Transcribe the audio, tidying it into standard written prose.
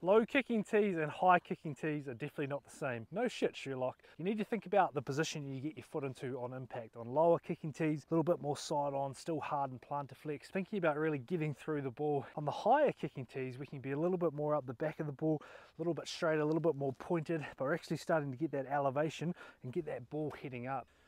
Low kicking tees and high kicking tees are definitely not the same. No shit, Sherlock. You need to think about the position you get your foot into on impact. On lower kicking tees, a little bit more side on, still hard and plantar flex, thinking about really getting through the ball. On the higher kicking tees, we can be a little bit more up the back of the ball, a little bit straighter, a little bit more pointed, but we're actually starting to get that elevation and get that ball heading up.